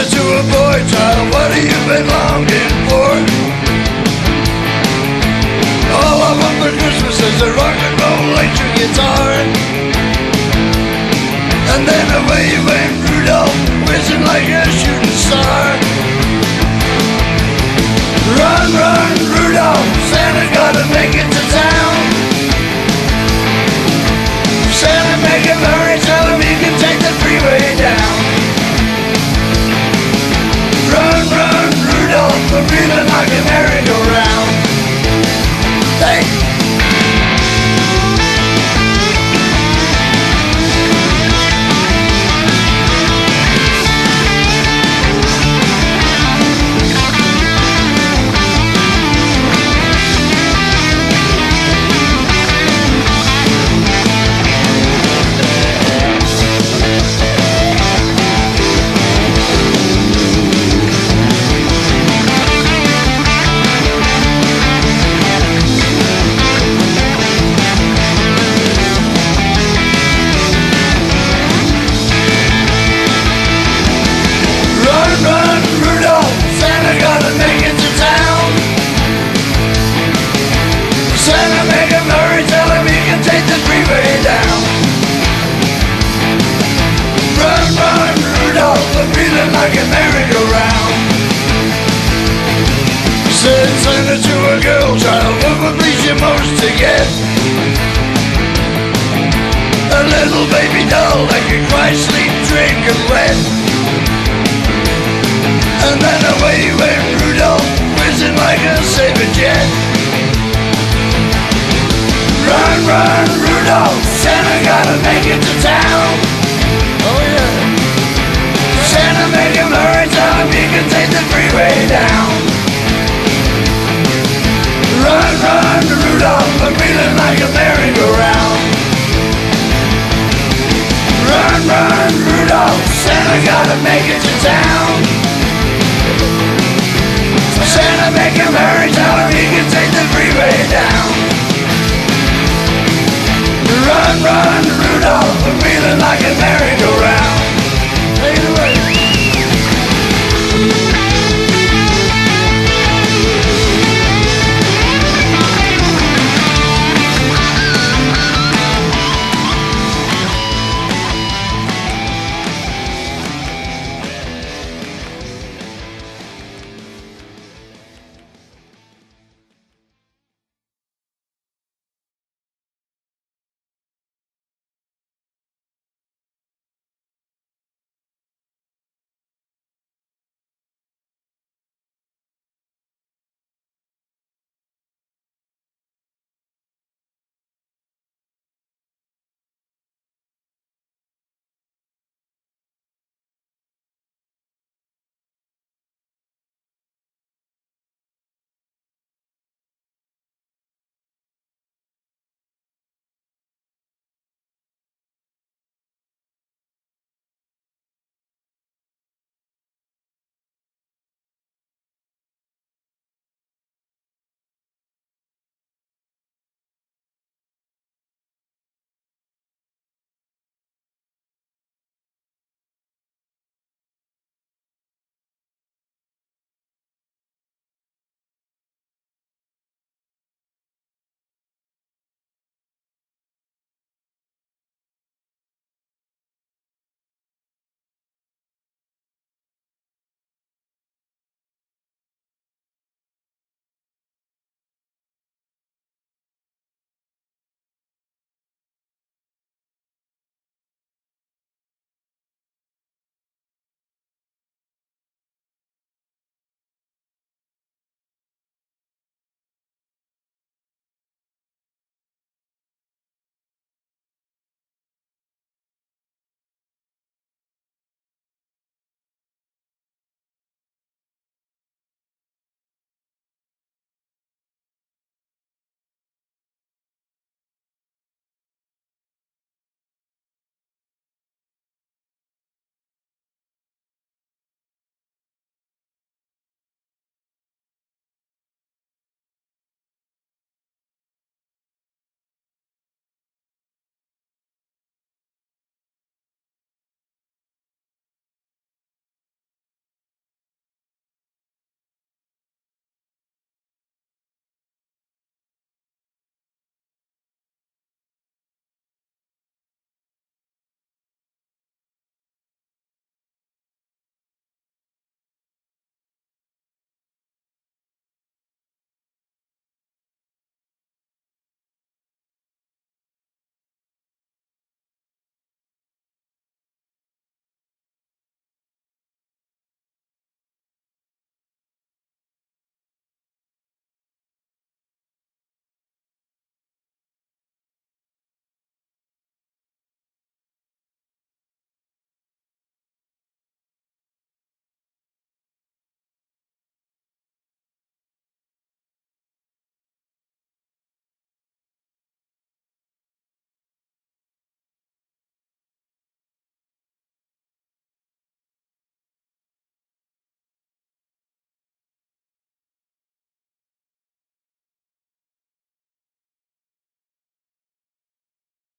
to a boy child, what have you been longing for? All I want for Christmas is a rock and roll electric guitar. And then away went Rudolph, whizzing like a shooting star. Run, run, Rudolph, Santa gotta make it to town. Santa, make him hurry, tell him he can take the freeway down. Run, run, Rudolph, I'm feeling like a merry-go-round. Hey! Like a merry-go-round. Said Santa to a girl child, what would please you most to get? A little baby doll that could cry, sleep, drink and wet. And then away went Rudolph, whizzing like a saber jet. Run, run, Rudolph, Santa gotta make it to town. Oh yeah. Santa, make him hurry, tell him he can take the freeway down. Run, run, Rudolph, I'm feeling like a merry-go-round. Run, run, Rudolph, Santa gotta make it to town. Santa, make him hurry, tell him he can take the freeway down. Run, run, Rudolph, I'm feeling like a merry-go-round.